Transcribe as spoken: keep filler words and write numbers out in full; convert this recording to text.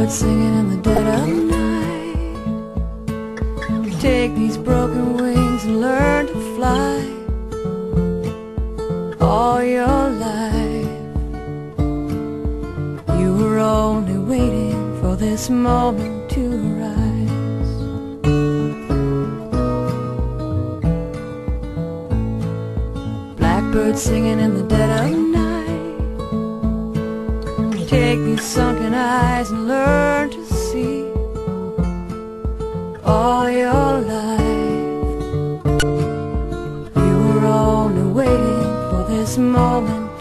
Blackbird singing in the dead of night. Take these broken wings and learn to fly. All your life you were only waiting for this moment to arise. Blackbird singing in the dead of night. Take these sunken eyes and learn to see. All your life you were only waiting for this moment